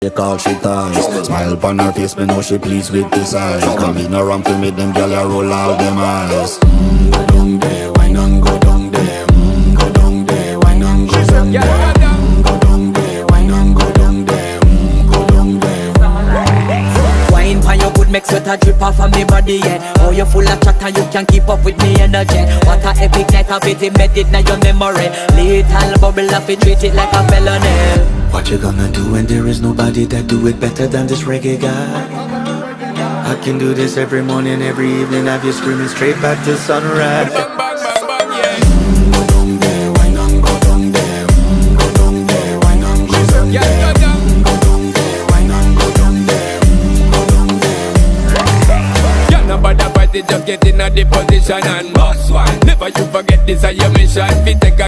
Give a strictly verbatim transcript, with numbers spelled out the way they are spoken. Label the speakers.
Speaker 1: She call she ties. Smile upon her face, me know she pleased with this eyes. Come in around to make them gyal a roll out them eyes. Mm, go down there, wine and go down there. Mm, go down there, wine and go down there. Mm, go down there, wine and go down there. Mm, go down there.
Speaker 2: Wine pan your good make sweat a drip off of me body, yeah. Oh, you full of chat and you can keep up with me energy. What a epic night of it, embedded in your memory. Little bubble of it, treat it like a felony.
Speaker 1: What you gonna do when there is nobody that do it better than this reggae guy? I can do this every morning, every evening, have you screaming straight back to sunrise.
Speaker 3: Bang, bang, bang, bang, yeah.
Speaker 1: Mm, go down there, wine and go down there. Mm, go down there, wine and go down there. Mm, go down there, wine and go down there. Mm, go down there.
Speaker 3: Yeah, nobody fight it, just get in a the position and boss one. Never you forget this is your mission. Fi take a